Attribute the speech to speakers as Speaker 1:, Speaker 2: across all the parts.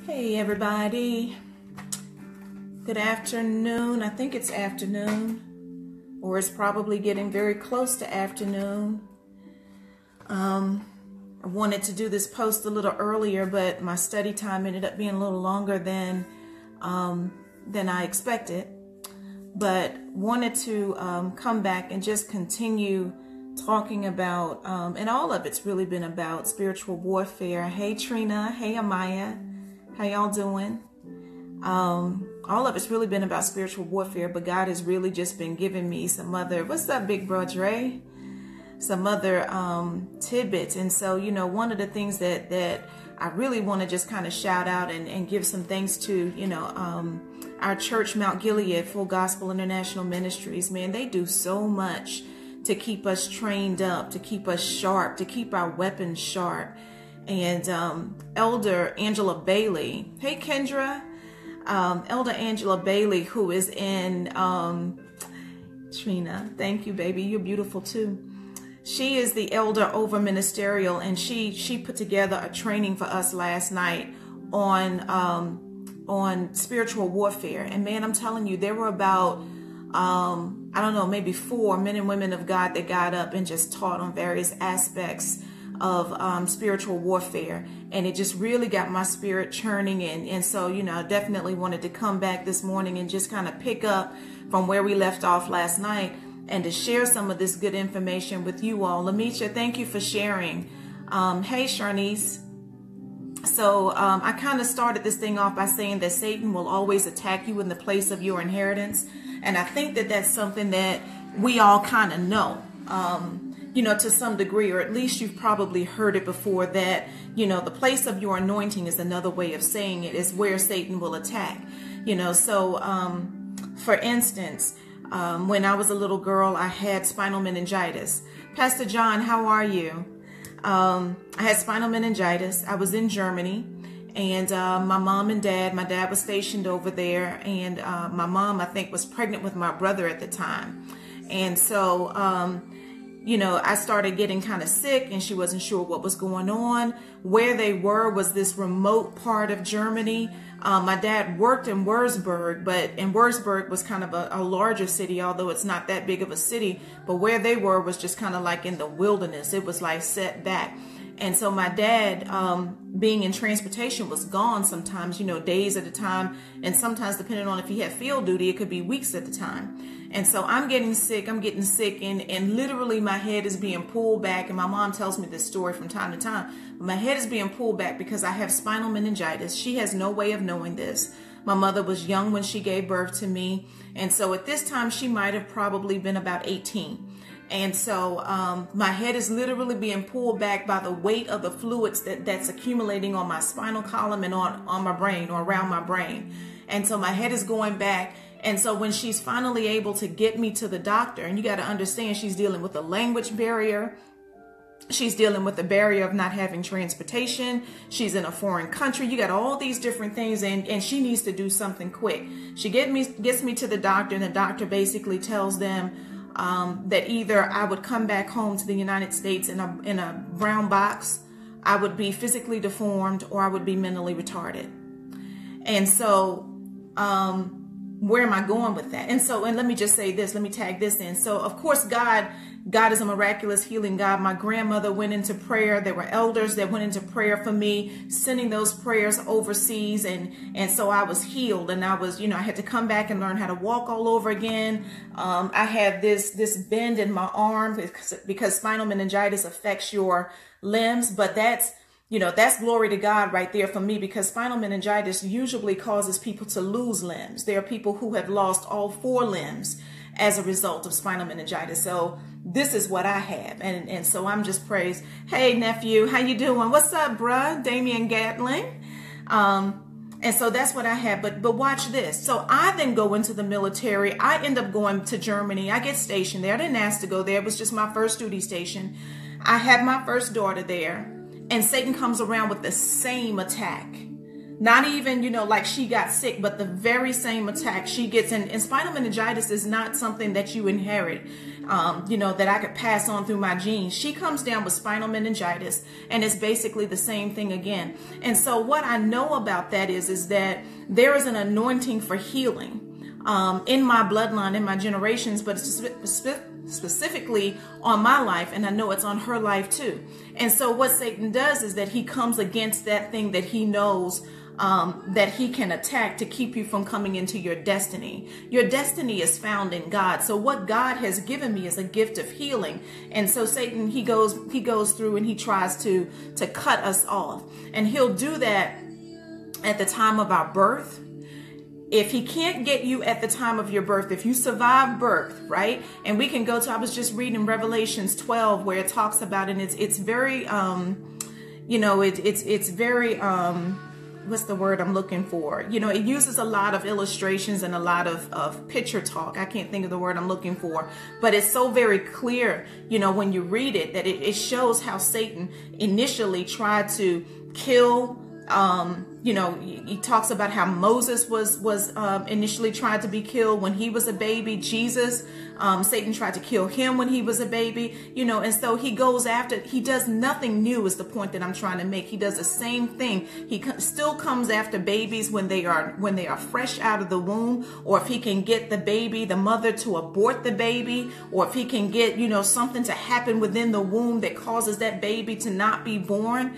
Speaker 1: Hey everybody, good afternoon. I think it's afternoon, or it's probably getting very close to afternoon. I wanted to do this post a little earlier, but my study time ended up being a little longer than I expected. But wanted to come back and just continue talking about, and all of it's really been about spiritual warfare. Hey Trina, hey Amaya. How y'all doing? All of it's really been about spiritual warfare, but God has really just been giving me some other, what's up, big bro Dre? Some other tidbits. And so, you know, one of the things that I really want to just kind of shout out and give some thanks to, you know, our church, Mount Gilead, Full Gospel International Ministries. Man, they do so much to keep us trained up, to keep us sharp, to keep our weapons sharp. And Elder Angela Bailey, hey Kendra, Elder Angela Bailey, who is in Trina, thank you baby, you're beautiful too. She is the elder over ministerial, and she put together a training for us last night on spiritual warfare. And man, I'm telling you, there were about I don't know, maybe 4 men and women of God that got up and just taught on various aspects of spiritual warfare, and it just really got my spirit churning. And so, you know, I definitely wanted to come back this morning and just kind of pick up from where we left off last night and to share some of this good information with you all. Lamisha, thank you for sharing. Hey Sharnice. So I kind of started this thing off by saying that Satan will always attack you in the place of your inheritance, and I think that that's something that we all kind of know. You know, to some degree, or at least you've probably heard it before, that, you know, the place of your anointing is another way of saying it, is where Satan will attack. You know, so for instance, when I was a little girl, I had spinal meningitis. Pastor John, how are you? I had spinal meningitis. I was in Germany, and my mom and dad, my dad was stationed over there, and my mom, I think, was pregnant with my brother at the time. And so, you know, I started getting kind of sick, and she wasn't sure what was going on. Where they were was this remote part of Germany. My dad worked in Würzburg, and Würzburg was kind of a larger city, although it's not that big of a city. But where they were was just kind of like in the wilderness. It was like set back. And so my dad, being in transportation, was gone sometimes, you know, days at a time. And sometimes, depending on if he had field duty, it could be weeks at a time. And so I'm getting sick, and literally my head is being pulled back. And my mom tells me this story from time to time. My head is being pulled back because I have spinal meningitis. She has no way of knowing this. My mother was young when she gave birth to me. And so at this time, she might have probably been about 18. And so my head is literally being pulled back by the weight of the fluids that's accumulating on my spinal column and on my brain, or around my brain. And so my head is going back. And so when she's finally able to get me to the doctor, and you got to understand, she's dealing with a language barrier. She's dealing with the barrier of not having transportation. She's in a foreign country. You got all these different things, and she needs to do something quick. She gets me to the doctor, and the doctor basically tells them that either I would come back home to the United States in a brown box, I would be physically deformed, or I would be mentally retarded. And so where am I going with that? And let me just say this, let me tag this in. So of course, God is a miraculous healing God. My grandmother went into prayer. There were elders that went into prayer for me, sending those prayers overseas. And so I was healed, and I was, you know, I had to come back and learn how to walk all over again. I had this bend in my arm because spinal meningitis affects your limbs, but that's, you know, that's glory to God right there for me, because spinal meningitis usually causes people to lose limbs. There are people who have lost all 4 limbs as a result of spinal meningitis. So this is what I have. And so I'm just praised. Hey, nephew, how you doing? What's up, bruh? Damian Gatling. And so that's what I have. But watch this. So I then go into the military. I end up going to Germany. I get stationed there. I didn't ask to go there. It was just my first duty station. I had my first daughter there. And Satan comes around with the same attack. Not even, like she got sick, but the very same attack she gets. And spinal meningitis is not something that you inherit, that I could pass on through my genes. She comes down with spinal meningitis, and it's basically the same thing again. And so what I know about that is that there is an anointing for healing in my bloodline, in my generations, but specifically on my life, and I know it's on her life too. And so what Satan does is that he comes against that thing that he knows that he can attack to keep you from coming into your destiny. Your destiny is found in God. So what God has given me is a gift of healing. And so Satan, he goes through and he tries to cut us off. And he'll do that at the time of our birth. If he can't get you at the time of your birth, if you survive birth, right? And we can go to, I was just reading Revelations 12 where it talks about, and it's very, it's very, what's the word I'm looking for? It uses a lot of illustrations and a lot of picture talk. I can't think of the word I'm looking for, but it's so very clear, when you read it, that it shows how Satan initially tried to kill. He talks about how Moses was initially tried to be killed when he was a baby. Jesus, Satan tried to kill him when he was a baby, and so he goes after, he does nothing new is the point that I'm trying to make. He does the same thing. He still comes after babies when they are fresh out of the womb, or if he can get the mother to abort the baby, or if he can get, something to happen within the womb that causes that baby to not be born,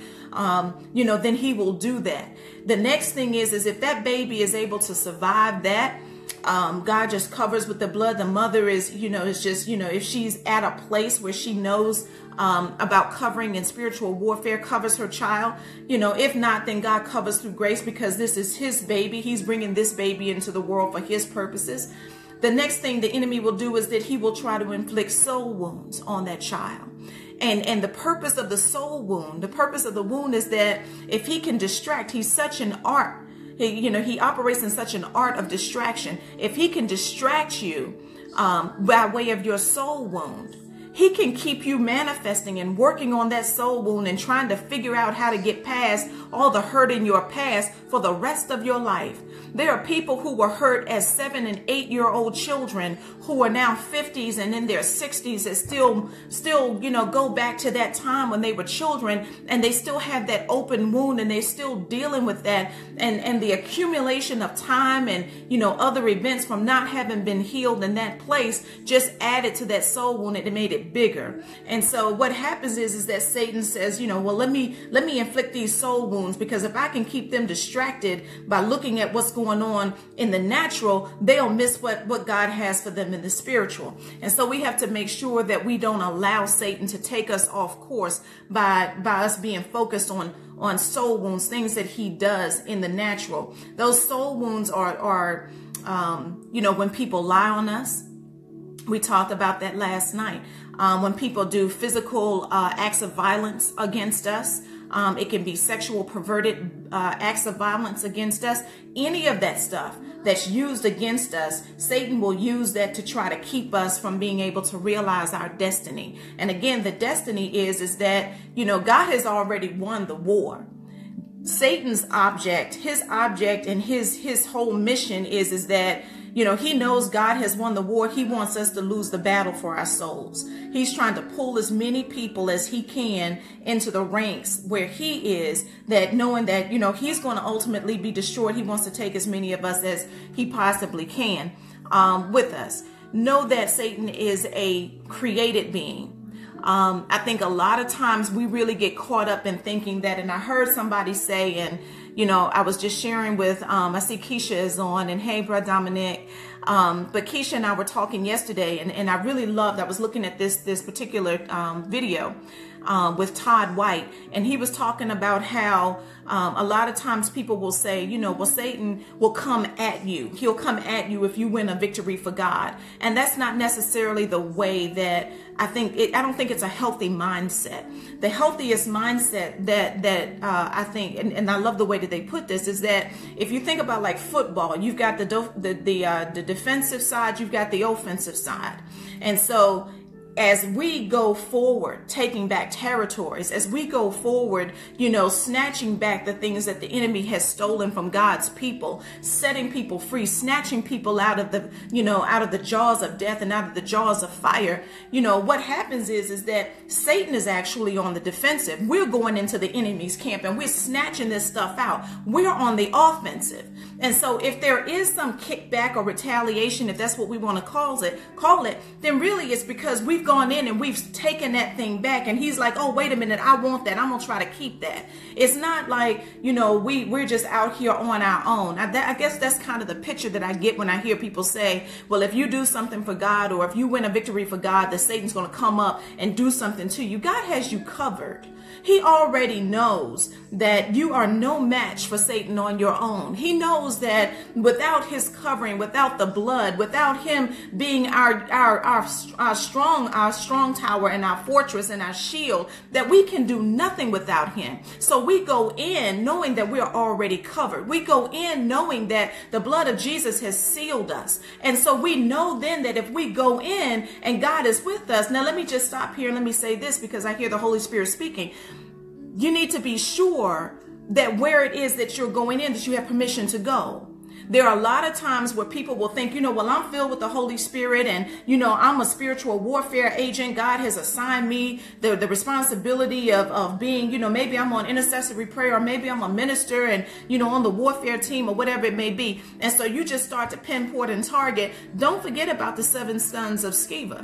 Speaker 1: then he will do that. The next thing is if that baby is able to survive that, God just covers with the blood. The mother is, if she's at a place where she knows about covering in spiritual warfare, covers her child, if not, then God covers through grace, because this is his baby. He's bringing this baby into the world for his purposes. The next thing the enemy will do is that he will try to inflict soul wounds on that child. And the purpose of the soul wound, the purpose of the wound is that if he can distract, he's such an art. He operates in such an art of distraction. If he can distract you by way of your soul wound, he can keep you manifesting and working on that soul wound and trying to figure out how to get past all the hurt in your past for the rest of your life. There are people who were hurt as 7- and 8-year-old children who are now 50s and in their 60s that still, go back to that time when they were children, and they still have that open wound, and they're still dealing with that, and the accumulation of time and, other events from not having been healed in that place just added to that soul wound, and it made it bigger. And so what happens is that Satan says, well, let me inflict these soul wounds, because if I can keep them distracted by looking at what's going on in the natural, they'll miss what God has for them in the spiritual. And so we have to make sure that we don't allow Satan to take us off course by us being focused on soul wounds, things that he does in the natural. Those soul wounds are when people lie on us. We talked about that last night. When people do physical acts of violence against us, it can be sexual perverted acts of violence against us. Any of that stuff that's used against us, Satan will use that to try to keep us from being able to realize our destiny. And again, the destiny is that, God has already won the war. Satan's object, and his whole mission is that, he knows God has won the war. He wants us to lose the battle for our souls. He's trying to pull as many people as he can into the ranks where he is, that knowing that, he's going to ultimately be destroyed. He wants to take as many of us as he possibly can with us. Know that Satan is a created being. I think a lot of times we really get caught up in thinking that, and I heard somebody say, and I was just sharing with, I see Keisha is on, and hey, Brother Dominic. But Keisha and I were talking yesterday, and I really loved, I was looking at this particular video with Todd White, and he was talking about how a lot of times people will say, well, Satan will come at you. He'll come at you if you win a victory for God. And that's not necessarily the way that I don't think it's a healthy mindset. The healthiest mindset that I think, and I love the way that they put this, is that if you think about like football, you've got the defensive side, you've got the offensive side. And so as we go forward, taking back territories, as we go forward, snatching back the things that the enemy has stolen from God's people, setting people free, snatching people out of the jaws of death and out of the jaws of fire, what happens is that Satan is actually on the defensive. We're going into the enemy's camp and we're snatching this stuff out. We're on the offensive. And so if there is some kickback or retaliation, if that's what we want to call it, then really it's because we've gone in and we've taken that thing back. And he's like, oh, wait a minute, I want that. I'm going to try to keep that. It's not like, we're just out here on our own. I guess that's kind of the picture that I get when I hear people say, well, if you do something for God, or if you win a victory for God, that Satan's going to come up and do something to you. God has you covered. He already knows that you are no match for Satan on your own. He knows that without his covering, without the blood, without him being our strong tower and our fortress and our shield, that we can do nothing without him. So we go in knowing that we are already covered. We go in knowing that the blood of Jesus has sealed us. And so we know then that if we go in and God is with us. Now let me just stop here and let me say this, because I hear the Holy Spirit speaking. You need to be sure that where it is that you're going in, that you have permission to go. There are a lot of times where people will think, well, I'm filled with the Holy Spirit and, I'm a spiritual warfare agent. God has assigned me the responsibility of being, maybe I'm on intercessory prayer, or maybe I'm a minister and, on the warfare team or whatever it may be. And so you just start to pinpoint and target. Don't forget about the 7 sons of Sceva.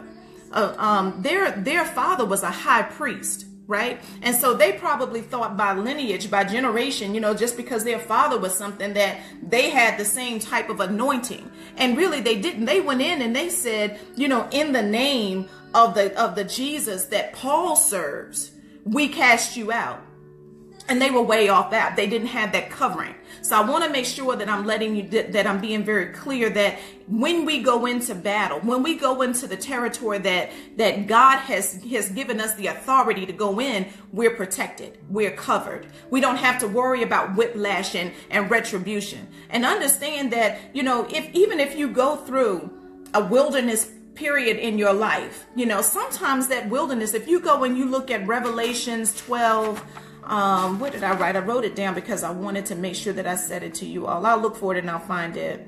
Speaker 1: Their father was a high priest. Right. And so they probably thought by lineage, by generation, just because their father was something, that they had the same type of anointing. And really they didn't. They went in and they said, in the name of the Jesus that Paul serves, we cast you out. And they were way off that. They didn't have that covering. So I want to make sure that I'm letting you, that I'm being very clear that when we go into battle, when we go into the territory that God has given us the authority to go in, we're protected. We're covered. We don't have to worry about whiplash and retribution. And understand that, even if you go through a wilderness period in your life, sometimes that wilderness, if you go and you look at Revelations 12, what did I write? I wrote it down because I wanted to make sure that I said it to you all. I'll look for it and I'll find it.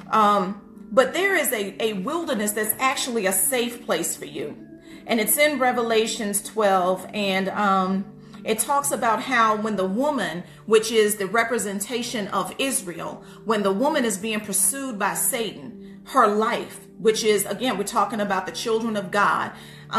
Speaker 1: But there is a wilderness that's actually a safe place for you. And it's in Revelations 12. And it talks about how when the woman, which is the representation of Israel, when the woman is being pursued by Satan, her life, which is, again, we're talking about the children of God.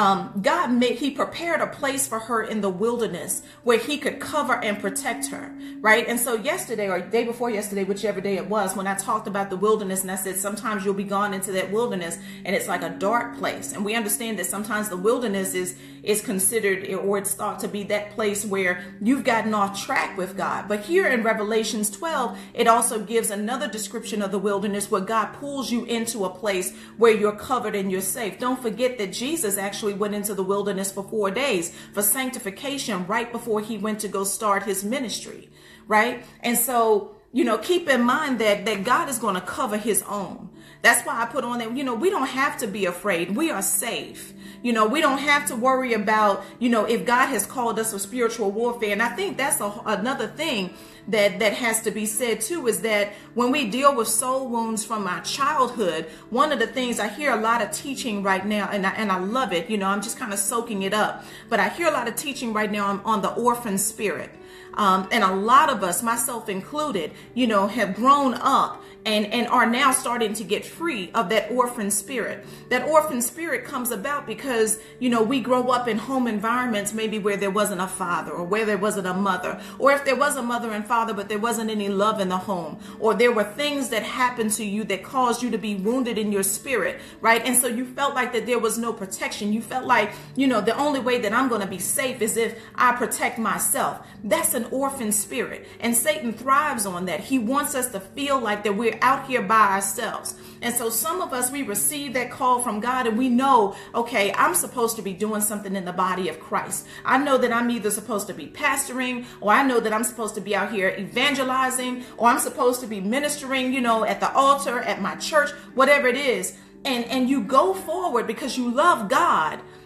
Speaker 1: He prepared a place for her in the wilderness where he could cover and protect her, right? And so yesterday, or day before yesterday, whichever day it was, when I talked about the wilderness, and I said sometimes you'll be gone into that wilderness and it's like a dark place. And we understand that sometimes the wilderness is considered, or it's thought to be that place where you've gotten off track with God. But here in Revelations 12, it also gives another description of the wilderness where God pulls you into a place where you're covered and you're safe. Don't forget that Jesus actually went into the wilderness for 4 days for sanctification right before he went to go start his ministry, right? And so, keep in mind that God is going to cover his own. That's why I put on that, we don't have to be afraid. We are safe. We don't have to worry about, if God has called us for spiritual warfare. And I think that's another thing that has to be said too, is that when we deal with soul wounds from our childhood, one of the things I hear a lot of teaching right now, and I love it, I'm just kind of soaking it up, but I hear a lot of teaching right now on the orphan spirit. And a lot of us, myself included, have grown up and are now starting to get free of that orphan spirit. That orphan spirit comes about because, we grow up in home environments maybe where there wasn't a father, or where there wasn't a mother, or if there was a mother and father, but there wasn't any love in the home, or there were things that happened to you that caused you to be wounded in your spirit, right? And so you felt like that there was no protection. You felt like, the only way that I'm going to be safe is if I protect myself. That's an orphan spirit. And Satan thrives on that. He wants us to feel like that we're out here by ourselves. And so some of us, we receive that call from God and we know, okay, I'm supposed to be doing something in the body of Christ. I know that I'm either supposed to be pastoring, or I know that I'm supposed to be out here evangelizing, or I'm supposed to be ministering, at the altar, at my church, whatever it is. And you go forward because you love God.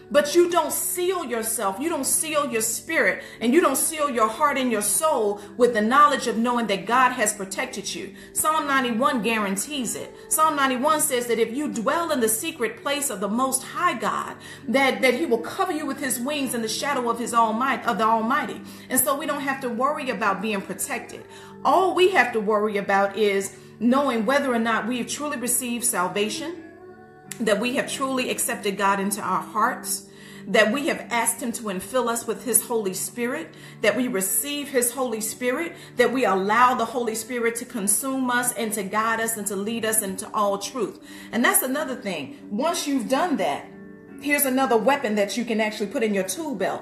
Speaker 1: But you don't seal yourself, you don't seal your spirit, and you don't seal your heart and your soul with the knowledge of knowing that God has protected you. Psalm 91 guarantees it. Psalm 91 says that if you dwell in the secret place of the Most High God, that he will cover you with his wings in the shadow of the Almighty. And so we don't have to worry about being protected. All we have to worry about is knowing whether or not we have truly received salvation, that we have truly accepted God into our hearts, that we have asked him to infill us with his Holy Spirit, that we receive his Holy Spirit, that we allow the Holy Spirit to consume us and to guide us and to lead us into all truth. And that's another thing. Once you've done that, here's another weapon that you can actually put in your tool belt.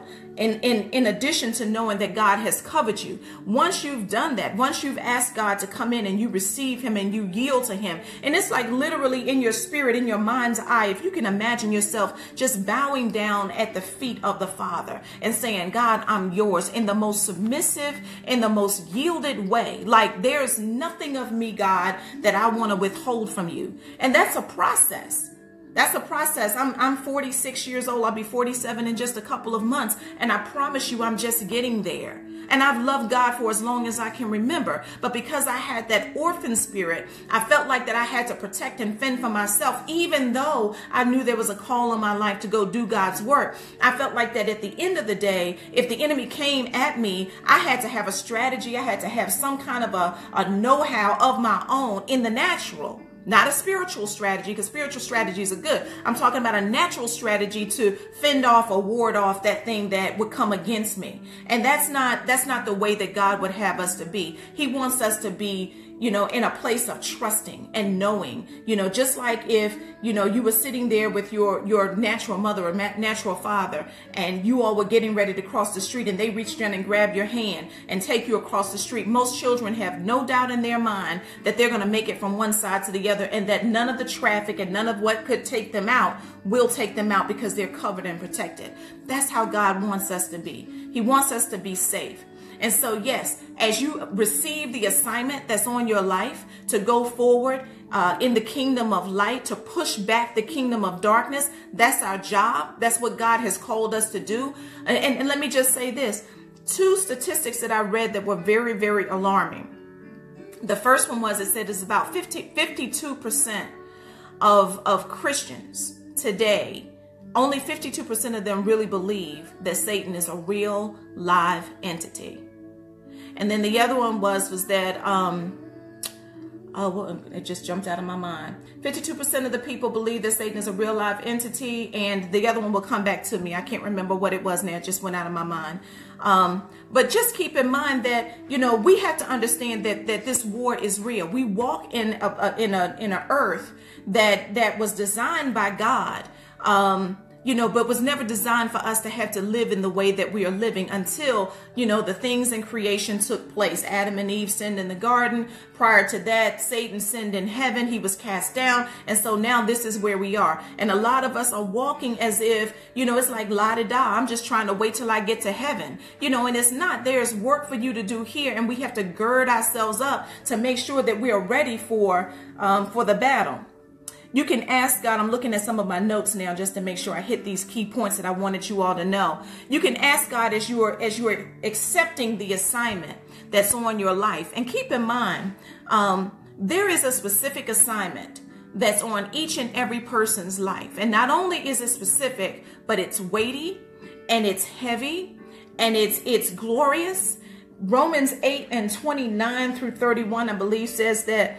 Speaker 1: In addition to knowing that God has covered you, once you've done that, once you've asked God to come in and you receive him and you yield to him, and it's like literally in your spirit, in your mind's eye, if you can imagine yourself just bowing down at the feet of the Father and saying, God, I'm yours, in the most submissive, in the most yielded way. Like there's nothing of me, God, that I want to withhold from you. And that's a process. That's a process. I'm 46 years old. I'll be 47 in just a couple of months. And I promise you, I'm just getting there. And I've loved God for as long as I can remember. But because I had that orphan spirit, I felt like that I had to protect and fend for myself, even though I knew there was a call on my life to go do God's work. I felt like that at the end of the day, if the enemy came at me, I had to have a strategy. I had to have some kind of a know-how of my own in the natural. Not a spiritual strategy, because spiritual strategies are good. I'm talking about a natural strategy to fend off or ward off that thing that would come against me. And that's not the way that God would have us to be. He wants us to be, in a place of trusting and knowing, just like if, you were sitting there with your natural mother or natural father, and you all were getting ready to cross the street, and they reached down and grabbed your hand and take you across the street. Most children have no doubt in their mind that they're going to make it from one side to the other, and that none of the traffic and none of what could take them out will take them out, because they're covered and protected. That's how God wants us to be. He wants us to be safe. And so, yes, as you receive the assignment that's on your life to go forward in the kingdom of light, to push back the kingdom of darkness, that's our job. That's what God has called us to do. And let me just say this. 2 statistics that I read that were very, very alarming. The first one was, it said it's about 52% of Christians today, only 52% of them really believe that Satan is a real live entity. And then the other one was that, it just jumped out of my mind. 52% of the people believe that Satan is a real live entity. And the other one will come back to me. I can't remember what it was now. It just went out of my mind. But just keep in mind that, we have to understand that this war is real. We walk in an earth that was designed by God. But was never designed for us to have to live in the way that we are living until, the things in creation took place. Adam and Eve sinned in the garden. Prior to that, Satan sinned in heaven. He was cast down. And so now this is where we are. And a lot of us are walking as if, it's like la-di-da. I'm just trying to wait till I get to heaven. And it's not. There's work for you to do here. And we have to gird ourselves up to make sure that we are ready for the battle. You can ask God. I'm looking at some of my notes now just to make sure I hit these key points that I wanted you all to know. You can ask God as you are accepting the assignment that's on your life. And keep in mind, there is a specific assignment that's on each and every person's life. And not only is it specific, but it's weighty and it's heavy and it's glorious. Romans 8:29 through 31, I believe, says that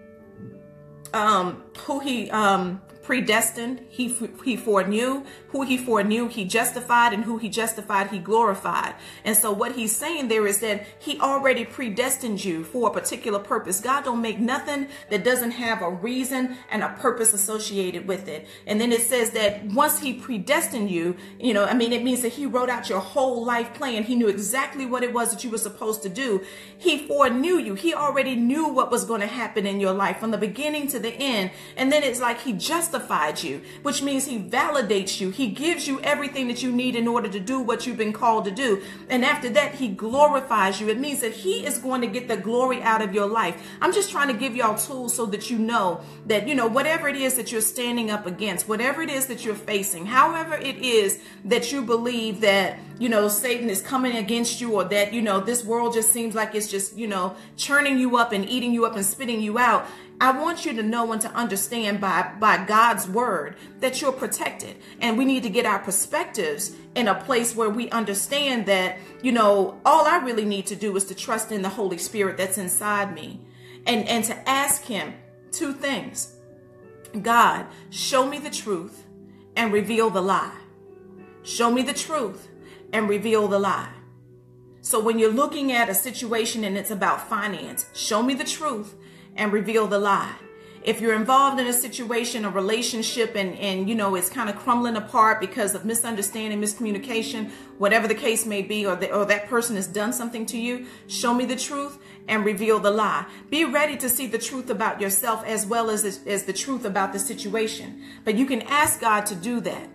Speaker 1: who he predestined, he foreknew. Who he foreknew, he justified, and who he justified, he glorified. And so what he's saying there is that he already predestined you for a particular purpose. God don't make nothing that doesn't have a reason and a purpose associated with it. And then it says that once he predestined you, it means that he wrote out your whole life plan. He knew exactly what it was that you were supposed to do. He foreknew you. He already knew what was going to happen in your life from the beginning to the end. And then it's like he justified justified you, which means he validates you. He gives you everything that you need in order to do what you've been called to do. And after that, he glorifies you. It means that he is going to get the glory out of your life. I'm just trying to give y'all tools so that you know that, whatever it is that you're standing up against, whatever it is that you're facing, however it is that you believe that, Satan is coming against you, or that, this world just seems like it's just, churning you up and eating you up and spitting you out. I want you to know and to understand by God's word that you're protected. And we need to get our perspectives in a place where we understand that, all I really need to do is to trust in the Holy Spirit that's inside me, and to ask him two things. God, show me the truth and reveal the lie. Show me the truth and reveal the lie. So when you're looking at a situation and it's about finance, show me the truth and reveal the lie. If you're involved in a situation, a relationship, and it's kind of crumbling apart because of misunderstanding, miscommunication, whatever the case may be, or that person has done something to you, show me the truth and reveal the lie. Be ready to see the truth about yourself as well as the truth about the situation. But you can ask God to do that.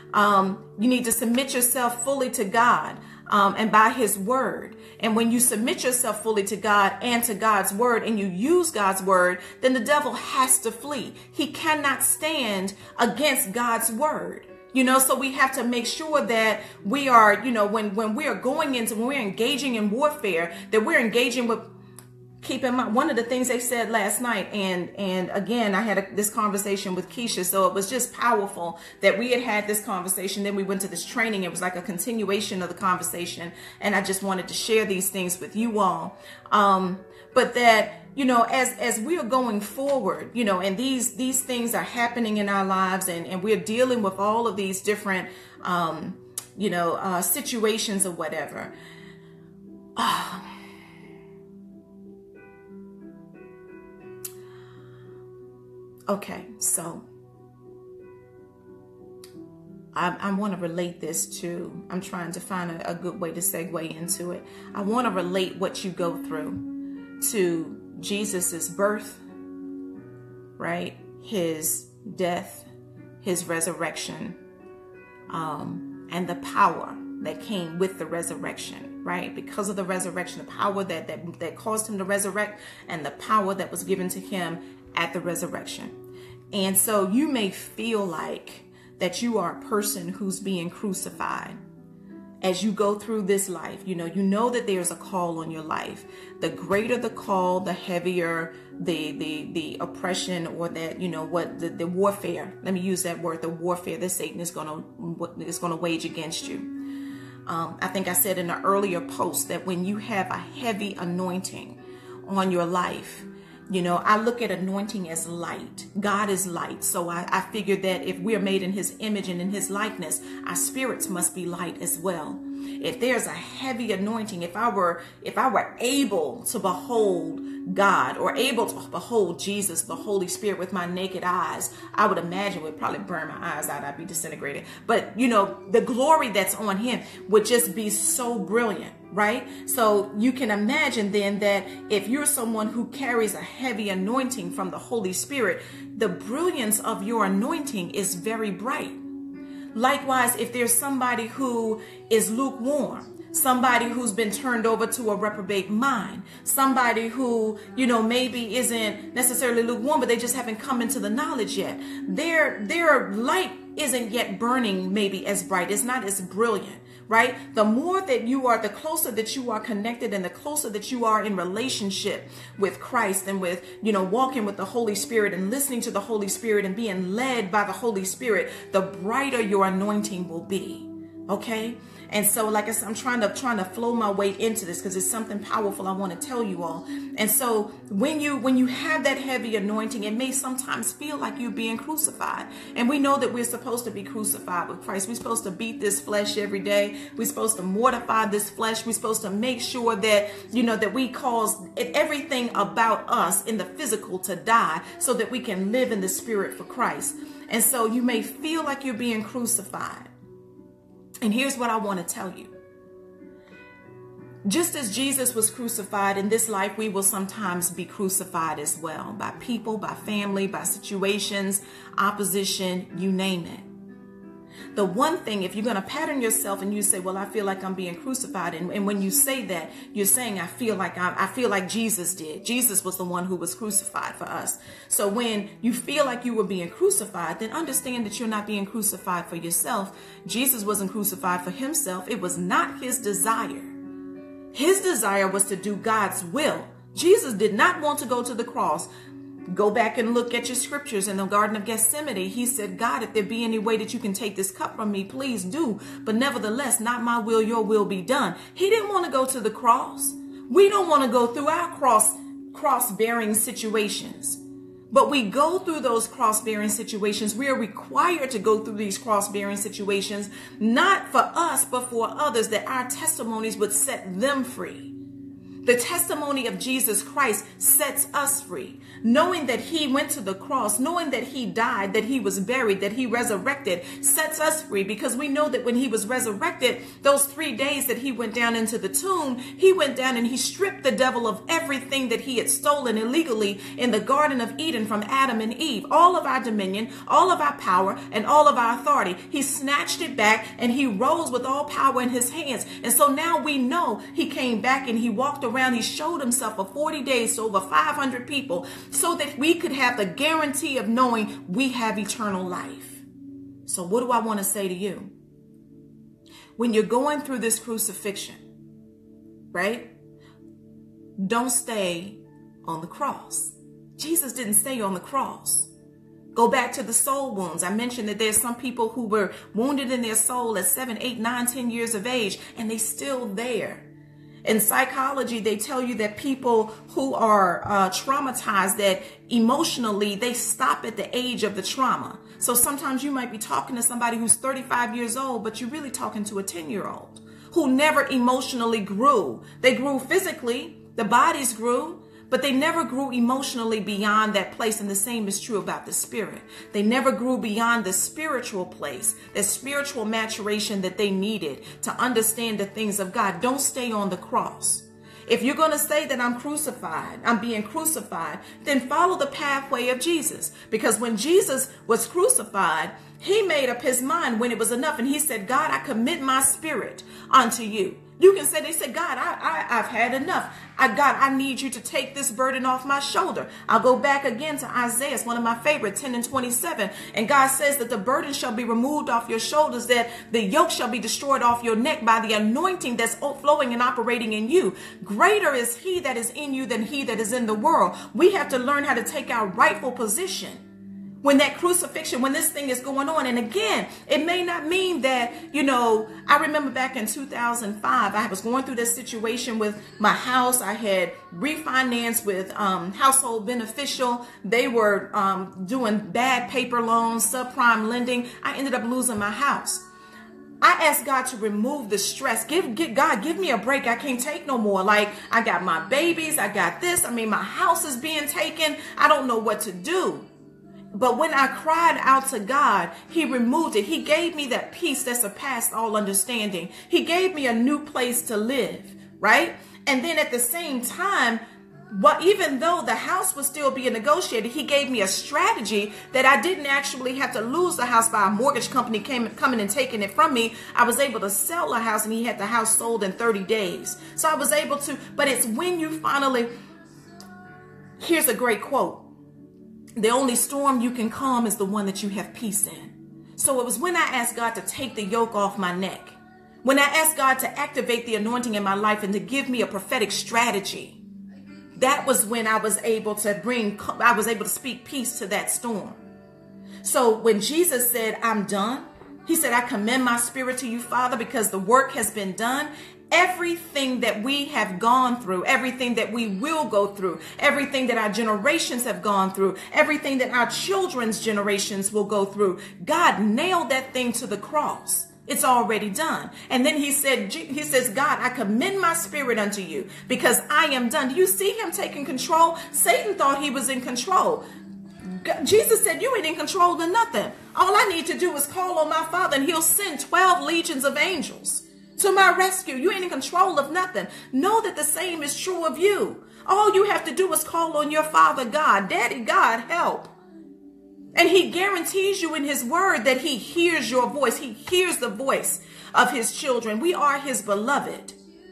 Speaker 1: You need to submit yourself fully to God. And by his word. And when you submit yourself fully to God and to God's word, and you use God's word, then the devil has to flee. He cannot stand against God's word. So we have to make sure that we are, when we are when we're engaging in warfare, that we're engaging with, keep in mind, one of the things they said last night, and again, I had this conversation with Keisha, so it was just powerful that we had this conversation. Then we went to this training. It was like a continuation of the conversation, and I just wanted to share these things with you all. But that, as we are going forward, and these things are happening in our lives, and we're dealing with all of these different, situations or whatever. Okay, so I want to relate this to, I'm trying to find a good way to segue into it. I want to relate what you go through to Jesus's birth, right? His death, his resurrection, and the power that came with the resurrection, right? Because of the resurrection, the power that caused him to resurrect, and the power that was given to him at the resurrection. And so you may feel like that you are a person who's being crucified as you go through this life. You know that there's a call on your life. The greater the call, the heavier the oppression, or that, the warfare. Let me use that word, the warfare that Satan is going to wage against you. I think I said in an earlier post that when you have a heavy anointing on your life, I look at anointing as light. God is light. So I figured that if we are made in his image and in his likeness, our spirits must be light as well. If there's a heavy anointing, if I were able to behold God, or able to behold Jesus, the Holy Spirit, with my naked eyes, I would imagine it would probably burn my eyes out. I'd be disintegrated. But, the glory that's on him would just be so brilliant, right? So you can imagine then that if you're someone who carries a heavy anointing from the Holy Spirit, the brilliance of your anointing is very bright. Likewise, if there's somebody who is lukewarm, somebody who's been turned over to a reprobate mind, somebody who, maybe isn't necessarily lukewarm, but they just haven't come into the knowledge yet. Their light isn't yet burning maybe as bright. It's not as brilliant, right? The more that you are, the closer that you are connected, and the closer that you are in relationship with Christ, and with, walking with the Holy Spirit and listening to the Holy Spirit and being led by the Holy Spirit, the brighter your anointing will be. Okay. And so, like I said, I'm trying to flow my way into this because it's something powerful I want to tell you all. And so when you have that heavy anointing, it may sometimes feel like you're being crucified. And we know that we're supposed to be crucified with Christ. We're supposed to beat this flesh every day. We're supposed to mortify this flesh. We're supposed to make sure that, that we cause everything about us in the physical to die so that we can live in the spirit for Christ. And so you may feel like you're being crucified. And here's what I want to tell you. Just as Jesus was crucified, in this life we will sometimes be crucified as well, by people, by family, by situations, opposition, you name it. The one thing, if you're going to pattern yourself and you say, well, I feel like I'm being crucified. And when you say that, you're saying, I feel like Jesus did. Jesus was the one who was crucified for us. So when you feel like you were being crucified, then understand that you're not being crucified for yourself. Jesus wasn't crucified for himself. It was not his desire. His desire was to do God's will. Jesus did not want to go to the cross. Go back and look at your scriptures in the Garden of Gethsemane. He said, God, if there be any way that you can take this cup from me, please do. But nevertheless, not my will, your will be done. He didn't want to go to the cross. We don't want to go through our cross-bearing situations. But we go through those cross-bearing situations. We are required to go through these cross-bearing situations, not for us, but for others, that our testimonies would set them free. The testimony of Jesus Christ sets us free. Knowing that he went to the cross, knowing that he died, that he was buried, that he resurrected, sets us free, because we know that when he was resurrected, those 3 days that he went down into the tomb, he went down and he stripped the devil of everything that he had stolen illegally in the Garden of Eden from Adam and Eve. All of our dominion, all of our power, and all of our authority. He snatched it back and he rose with all power in his hands. And so now we know he came back and he walked around. He showed himself for 40 days to over 500 people, so that we could have the guarantee of knowing we have eternal life. So what do I want to say to you? When you're going through this crucifixion, right? Don't stay on the cross. Jesus didn't stay on the cross. Go back to the soul wounds. I mentioned that there's some people who were wounded in their soul at 7, 8, 9, 10 years of age, and they're still there. In psychology, they tell you that people who are traumatized, that emotionally they stop at the age of the trauma. So sometimes you might be talking to somebody who's 35 years old, but you're really talking to a 10-year-old who never emotionally grew. They grew physically, the bodies grew, but they never grew emotionally beyond that place. And the same is true about the spirit. They never grew beyond the spiritual place, the spiritual maturation that they needed to understand the things of God. Don't stay on the cross. If you're going to say that I'm crucified, I'm being crucified, then follow the pathway of Jesus. Because when Jesus was crucified, he made up his mind when it was enough. And he said, God, I commit my spirit unto you. You can say, they said, God, I've had enough. God, I need you to take this burden off my shoulder. I'll go back again to Isaiah. It's one of my favorite, 10 and 27. And God says that the burden shall be removed off your shoulders, that the yoke shall be destroyed off your neck by the anointing that's flowing and operating in you. Greater is he that is in you than he that is in the world. We have to learn how to take our rightful position when that crucifixion, when this thing is going on. And again, it may not mean that, I remember back in 2005, I was going through this situation with my house. I had refinanced with Household Beneficial. They were doing bad paper loans, subprime lending. I ended up losing my house. I asked God to remove the stress. God, give me a break. I can't take no more. Like, I got my babies. I got this. My house is being taken. I don't know what to do. But when I cried out to God, he removed it. He gave me that peace that surpassed all understanding. He gave me a new place to live, right? And then at the same time, even though the house was still being negotiated, he gave me a strategy that I didn't actually have to lose the house by a mortgage company coming and taking it from me. I was able to sell the house, and he had the house sold in 30 days. So I was able to, but it's when you finally, here's a great quote. The only storm you can calm is the one that you have peace in. So it was when I asked God to take the yoke off my neck, when I asked God to activate the anointing in my life and to give me a prophetic strategy, that was when I was able to speak peace to that storm. So when Jesus said, I'm done, he said, I commend my spirit to you, Father, because the work has been done. Everything that we have gone through, everything that we will go through, everything that our generations have gone through, everything that our children's generations will go through, God nailed that thing to the cross. It's already done. And then he says, God, I commend my spirit unto you because I am done. Do you see him taking control? Satan thought he was in control. Jesus said, you ain't in control of nothing. All I need to do is call on my Father and he'll send 12 legions of angels. to my rescue. You ain't in control of nothing. Know that the same is true of you. All you have to do is call on your Father God. Daddy God, help. And he guarantees you in his word that he hears your voice. He hears the voice of his children. We are his beloved.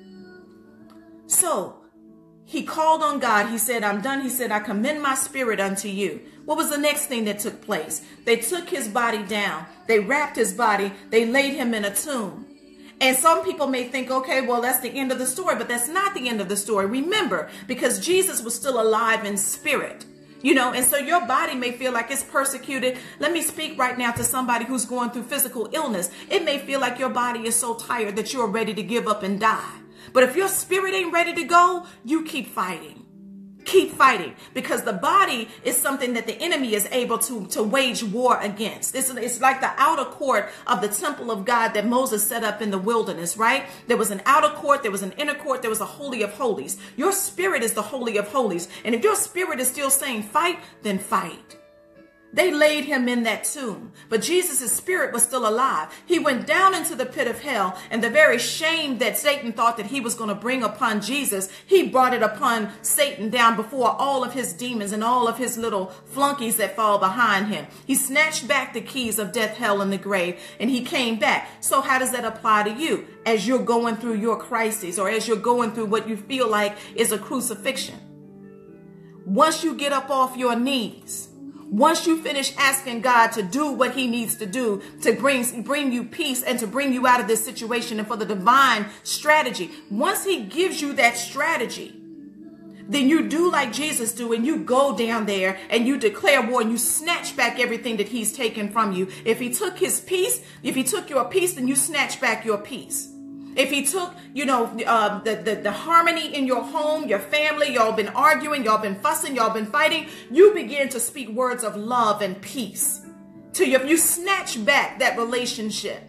Speaker 1: So he called on God. He said, I'm done. He said, I commend my spirit unto you. What was the next thing that took place? They took his body down. They wrapped his body. They laid him in a tomb. And some people may think, okay, well, that's the end of the story, but that's not the end of the story. Remember, because Jesus was still alive in spirit, you know, and so your body may feel like it's persecuted. Let me speak right now to somebody who's going through physical illness. It may feel like your body is so tired that you're ready to give up and die. But if your spirit ain't ready to go, you keep fighting. Keep fighting, because the body is something that the enemy is able to wage war against. It's like the outer court of the temple of God that Moses set up in the wilderness, right? There was an outer court, there was an inner court, there was a holy of holies. Your spirit is the holy of holies. And if your spirit is still saying fight, then fight. They laid him in that tomb, but Jesus' spirit was still alive. He went down into the pit of hell, and the very shame that Satan thought that he was going to bring upon Jesus, he brought it upon Satan down before all of his demons and all of his little flunkies that fall behind him. He snatched back the keys of death, hell, and the grave, and he came back. So how does that apply to you as you're going through your crises, or as you're going through what you feel like is a crucifixion? Once you get up off your knees, once you finish asking God to do what he needs to do to bring you peace and to bring you out of this situation and for the divine strategy, once he gives you that strategy, then you do like Jesus do, and you go down there and you declare war and you snatch back everything that he's taken from you. If he took his peace, if he took your peace, then you snatch back your peace. If he took, you know, the harmony in your home, your family, y'all been arguing, y'all been fussing, y'all been fighting, you begin to speak words of love and peace to you. You snatch back that relationship.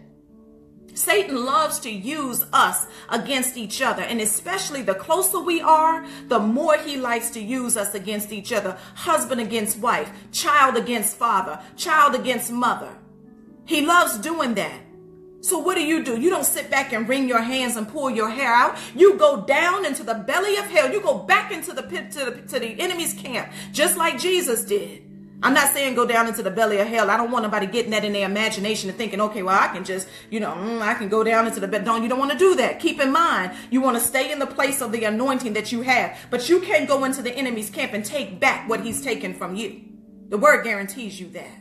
Speaker 1: Satan loves to use us against each other, and especially the closer we are, the more he likes to use us against each other. Husband against wife, child against father, child against mother. He loves doing that. So what do? You don't sit back and wring your hands and pull your hair out. You go down into the belly of hell. You go back into the pit, to the enemy's camp, just like Jesus did. I'm not saying go down into the belly of hell. I don't want nobody getting that in their imagination and thinking, okay, well, I can just, I can go down into the bed. You don't want to do that. Keep in mind, you want to stay in the place of the anointing that you have, but you can't go into the enemy's camp and take back what he's taken from you. The word guarantees you that.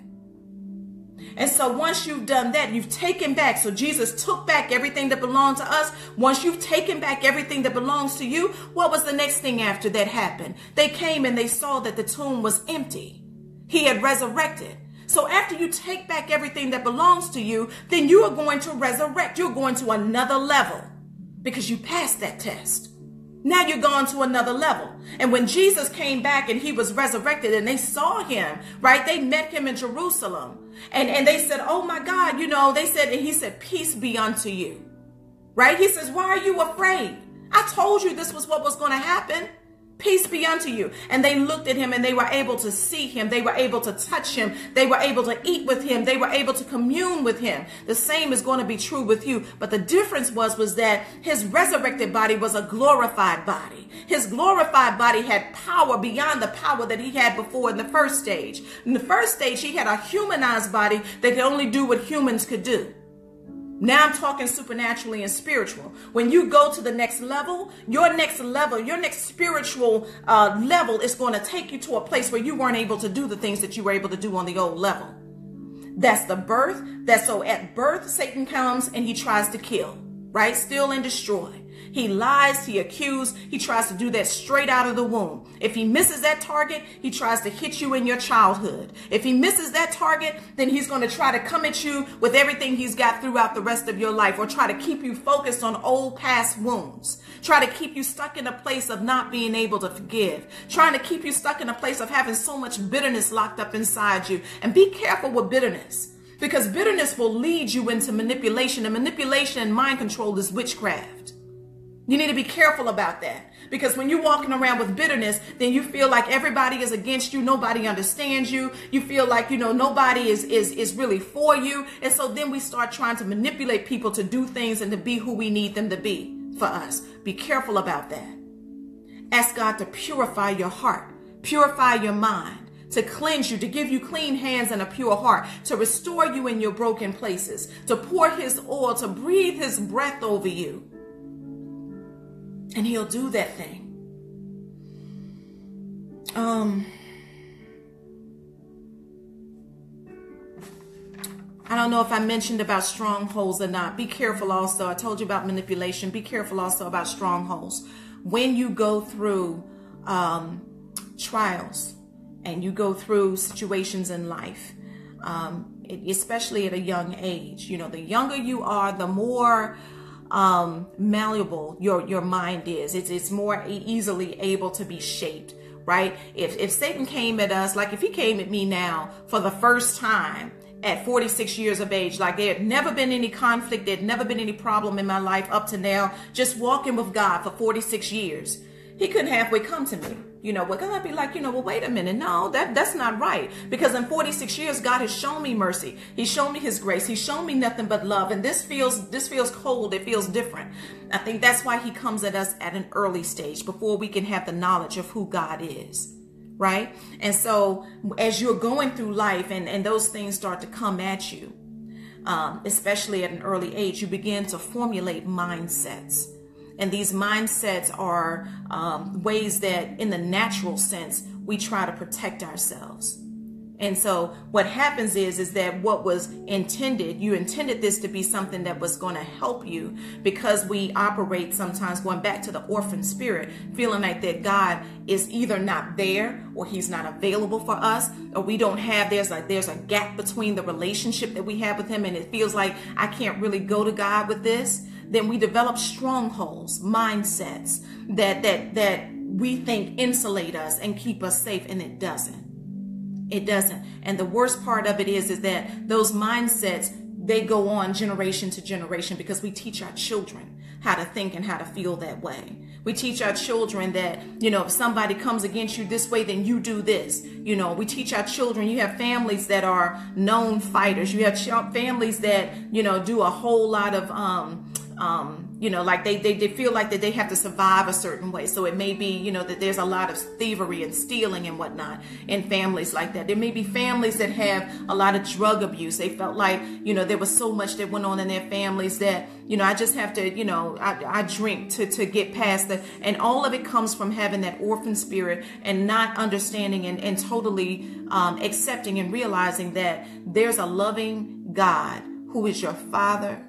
Speaker 1: And so once you've done that, you've taken back. So Jesus took back everything that belonged to us. Once you've taken back everything that belongs to you, what was the next thing after that happened? They came and they saw that the tomb was empty. He had resurrected. So after you take back everything that belongs to you, then you are going to resurrect. You're going to another level because you passed that test. Now you're going to another level. And when Jesus came back and he was resurrected and they saw him, right? They met him in Jerusalem. And they said, oh my God, they said, and he said, peace be unto you, right? He says, why are you afraid? I told you this was what was going to happen. Peace be unto you. And they looked at him and they were able to see him. They were able to touch him. They were able to eat with him. They were able to commune with him. The same is going to be true with you. But the difference was that his resurrected body was a glorified body. His glorified body had power beyond the power that he had before in the first stage. In the first stage, he had a humanized body that could only do what humans could do. Now I'm talking supernaturally and spiritual. When you go to the next level, your next spiritual level is going to take you to a place where you weren't able to do the things that you were able to do on the old level. That's the birth. So at birth, Satan comes and he tries to kill, right? Steal and destroy. He lies, he accuses, he tries to do that straight out of the womb. If he misses that target, he tries to hit you in your childhood. If he misses that target, then he's going to try to come at you with everything he's got throughout the rest of your life, or try to keep you focused on old past wounds. Try to keep you stuck in a place of not being able to forgive. Trying to keep you stuck in a place of having so much bitterness locked up inside you. And be careful with bitterness, because bitterness will lead you into manipulation, and manipulation and mind control is witchcraft. You need to be careful about that, because when you're walking around with bitterness, then you feel like everybody is against you. Nobody understands you. You feel like, nobody is really for you. And so then we start trying to manipulate people to do things and to be who we need them to be for us. Be careful about that. Ask God to purify your heart, purify your mind, to cleanse you, to give you clean hands and a pure heart, to restore you in your broken places, to pour his oil, to breathe his breath over you. And he'll do that thing. I don't know if I mentioned about strongholds or not. Be careful also. I told you about manipulation. Be careful also about strongholds. When you go through trials and you go through situations in life, especially at a young age, the younger you are, the more malleable your mind is. It's more easily able to be shaped, right? If Satan came at us, like if he came at me now for the first time at 46 years of age, like there had never been any conflict, there had never been any problem in my life up to now, just walking with God for 46 years, he couldn't halfway come to me. Well, God be like, well, wait a minute. No, that's not right. Because in 46 years, God has shown me mercy. He's shown me his grace. He's shown me nothing but love. And this feels cold. It feels different. I think that's why he comes at us at an early stage, before we can have the knowledge of who God is. Right? And so as you're going through life and those things start to come at you, especially at an early age, you begin to formulate mindsets. And these mindsets are ways that in the natural sense, we try to protect ourselves. And so what happens is that what was intended, you intended this to be something that was going to help you, because we operate sometimes going back to the orphan spirit, feeling like that God is either not there or he's not available for us, or we don't have, there's a gap between the relationship that we have with him, and it feels like I can't really go to God with this. Then we develop strongholds, mindsets that we think insulate us and keep us safe, and it doesn't. It doesn't. And the worst part of it is that those mindsets, they go on generation to generation, because we teach our children how to think and how to feel that way. We teach our children that, if somebody comes against you this way, then you do this. We teach our children, you have families that are known fighters. You have families that, do a whole lot of, like they feel like that they have to survive a certain way. So it may be, that there's a lot of thievery and stealing and whatnot in families like that. There may be families that have a lot of drug abuse. They felt like, there was so much that went on in their families that, I just have to, I drink to get past that. And all of it comes from having that orphan spirit and not understanding and totally accepting and realizing that there's a loving God who is your Father,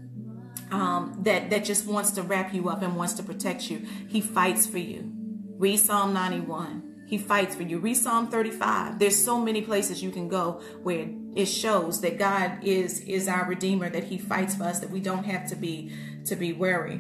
Speaker 1: that just wants to wrap you up and wants to protect you. He fights for you. Read Psalm 91. He fights for you. Read Psalm 35. There's so many places you can go where it shows that God is our Redeemer, that he fights for us, that we don't have to be wary.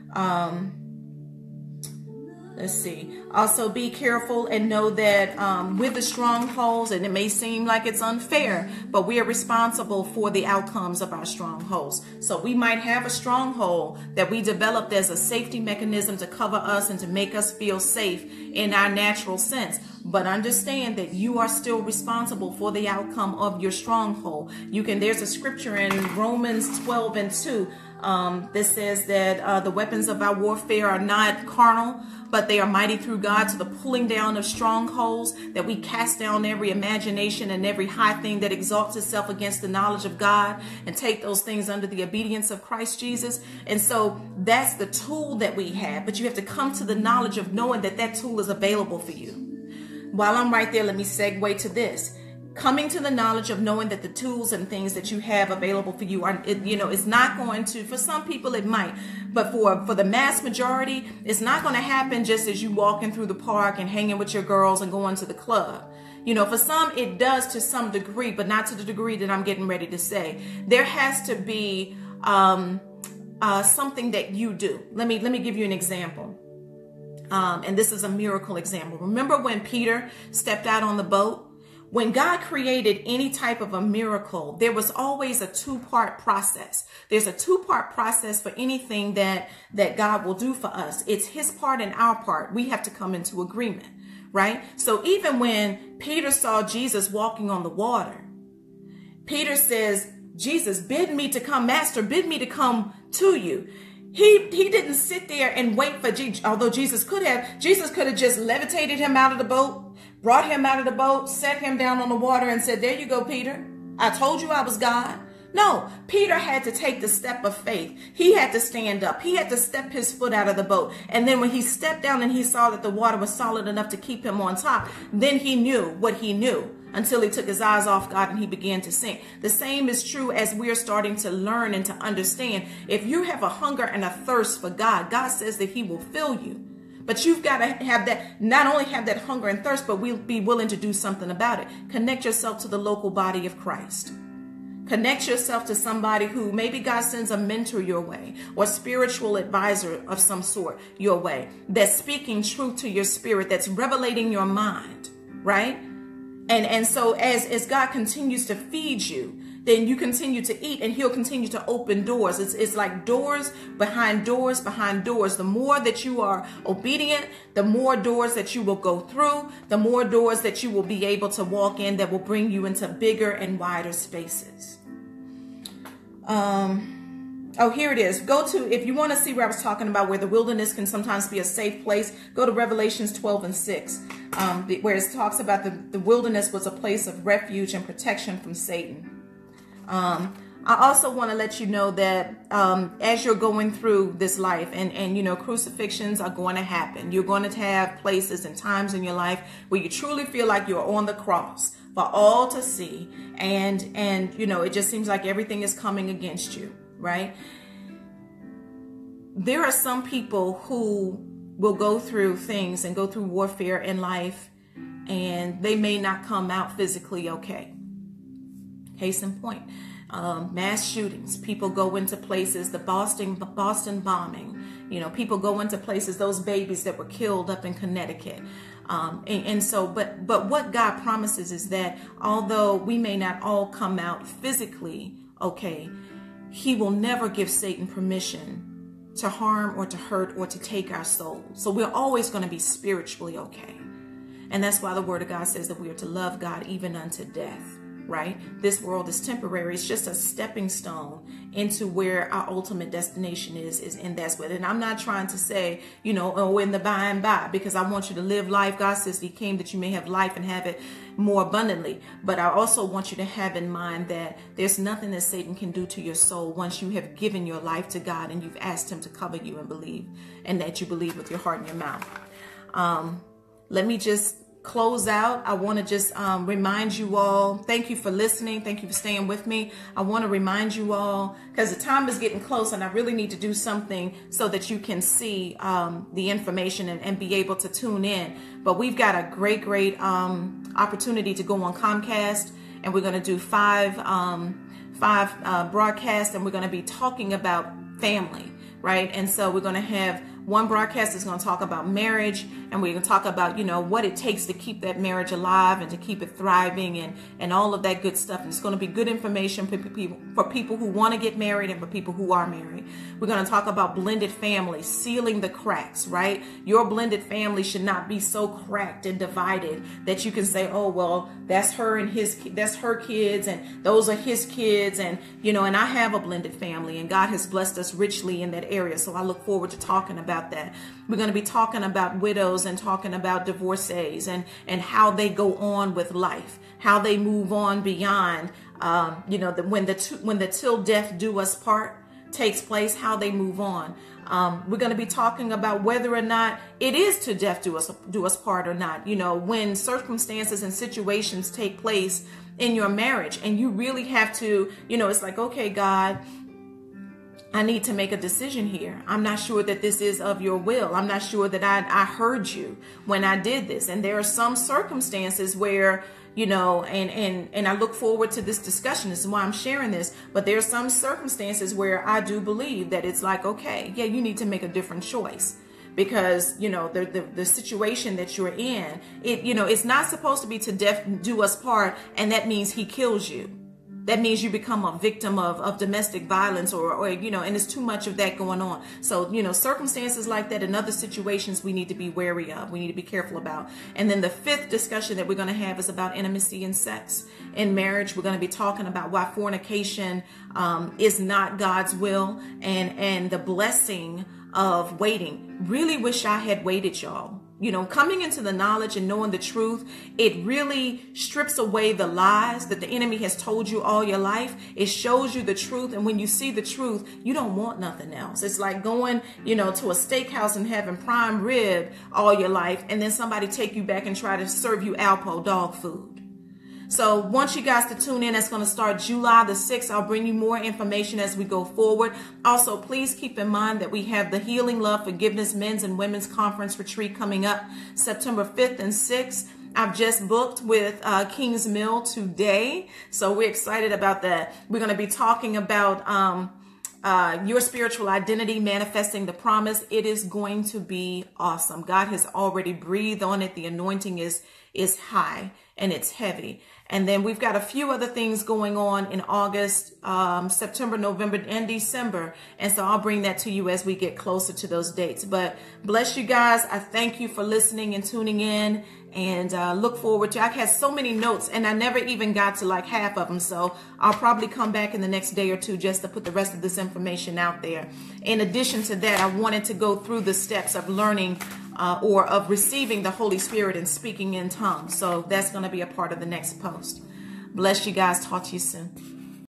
Speaker 1: Let's see. Also, be careful and know that with the strongholds, and it may seem like it's unfair, but we are responsible for the outcomes of our strongholds. So we might have a stronghold that we developed as a safety mechanism to cover us and to make us feel safe in our natural sense. But understand that you are still responsible for the outcome of your stronghold. There's a scripture in Romans 12:2 that says that the weapons of our warfare are not carnal, but they are mighty through God to the pulling down of strongholds, that we cast down every imagination and every high thing that exalts itself against the knowledge of God, and take those things under the obedience of Christ Jesus. And so that's the tool that we have, but you have to come to the knowledge of knowing that that tool is available for you. While I'm right there, let me segue to this. Coming to the knowledge of knowing that the tools and things that you have available for you are, it's not going to, for some people it might, but for the mass majority, it's not going to happen just as you walking through the park and hanging with your girls and going to the club. For some it does to some degree, but not to the degree that I'm getting ready to say. There has to be something that you do. Let me give you an example. And this is a miracle example. Remember when Peter stepped out on the boat? when God created any type of a miracle, there was always a two-part process. There's a two-part process for anything that God will do for us. It's his part and our part. We have to come into agreement, right? So even when Peter saw Jesus walking on the water, Peter says, Jesus, bid me to come, Master, bid me to come to you. He didn't sit there and wait for Jesus, although Jesus could have. Jesus could have just levitated him out of the boat, brought him out of the boat, set him down on the water and said, there you go, Peter. I told you I was God. No, Peter had to take the step of faith. He had to stand up. He had to step his foot out of the boat. And then when he stepped down and he saw that the water was solid enough to keep him on top, then he knew what he knew until he took his eyes off God and he began to sink. The same is true as we're starting to learn and to understand. If you have a hunger and a thirst for God, God says that he will fill you. But you've got to have that, not only have that hunger and thirst, but we'll be willing to do something about it. Connect yourself to the local body of Christ. Connect yourself to somebody who maybe God sends a mentor your way or spiritual advisor of some sort your way that's speaking truth to your spirit, that's revelating your mind, right? And so as God continues to feed you, then you continue to eat and he'll continue to open doors. It's like doors behind doors behind doors. The more that you are obedient, the more doors that you will go through, the more doors that you will be able to walk in that will bring you into bigger and wider spaces. Oh, here it is. Go to, if you want to see where I was talking about where the wilderness can sometimes be a safe place, go to Revelations 12:6, where it talks about the wilderness was a place of refuge and protection from Satan. I also want to let you know that as you're going through this life and you know, crucifixions are going to happen. You're going to have places and times in your life where you truly feel like you're on the cross for all to see. And you know, it just seems like everything is coming against you, right? There are some people who will go through things and go through warfare in life, and they may not come out physically okay. Case in point, mass shootings. People go into places, the Boston bombing. You know, people go into places, those babies that were killed up in Connecticut. But what God promises is that although we may not all come out physically okay, he will never give Satan permission to harm or to hurt or to take our soul. So we're always going to be spiritually okay. And that's why the word of God says that we are to love God even unto death, right? This world is temporary. It's just a stepping stone into where our ultimate destination is and that's what. And I'm not trying to say, you know, oh, in the by and by, because I want you to live life. God says he came that you may have life and have it more abundantly. But I also want you to have in mind that there's nothing that Satan can do to your soul once you have given your life to God and you've asked him to cover you and believe, and that you believe with your heart and your mouth. Let me just close out. I want to just remind you all, thank you for listening. Thank you for staying with me. I want to remind you all, because the time is getting close and I really need to do something so that you can see the information and be able to tune in. But we've got a great opportunity to go on Comcast, and we're going to do five broadcasts, and we're going to be talking about family, right? And so we're going to have one broadcast is going to talk about marriage, and we're going to talk about, you know, what it takes to keep that marriage alive and to keep it thriving and all of that good stuff. And it's going to be good information for people who want to get married and for people who are married. We're going to talk about blended families, sealing the cracks, right? Your blended family should not be so cracked and divided that you can say, oh, well, that's her and that's her kids, and those are his kids. And, you know, and I have a blended family, and God has blessed us richly in that area. So I look forward to talking about that. We're going to be talking about widows and talking about divorcees and how they go on with life, how they move on beyond, you know, when the till death do us part takes place, how they move on. We're going to be talking about whether or not it is to death do us part or not. You know, when circumstances and situations take place in your marriage and you really have to, you know, it's like, okay, God, I need to make a decision here. I'm not sure that this is of your will. I'm not sure that I heard you when I did this. And there are some circumstances where, you know, and I look forward to this discussion. This is why I'm sharing this. But there are some circumstances where I do believe that it's like, okay, yeah, you need to make a different choice. because, you know, the situation that you're in, it's not supposed to be to death do us part. And that means he kills you. That means you become a victim of domestic violence or, and there's too much of that going on. So, circumstances like that and other situations we need to be wary of. We need to be careful about. And then the fifth discussion that we're going to have is about intimacy and sex in marriage. We're going to be talking about why fornication is not God's will and the blessing of waiting. Really wish I had waited, y'all. Coming into the knowledge and knowing the truth, it really strips away the lies that the enemy has told you all your life. It shows you the truth. And when you see the truth, you don't want nothing else. It's like going, to a steakhouse and having prime rib all your life. And then somebody take you back and try to serve you Alpo dog food. So want you guys to tune in. That's going to start July the 6th. I'll bring you more information as we go forward. Also, please keep in mind that we have the Healing, Love, Forgiveness Men's and Women's Conference Retreat coming up September 5th and 6th. I've just booked with Kings Mill today. So we're excited about that. We're going to be talking about your spiritual identity, manifesting the promise. It is going to be awesome. God has already breathed on it. The anointing is high and it's heavy. And then we've got a few other things going on in August, September, November, and December. And so I'll bring that to you as we get closer to those dates. But bless you guys. I thank you for listening and tuning in, and look forward to, I had so many notes and I never even got to like half of them. So I'll probably come back in the next day or two just to put the rest of this information out there. In addition to that, I wanted to go through the steps of learning or of receiving the Holy Spirit and speaking in tongues. So that's going to be a part of the next post. Bless you guys. Talk to you soon.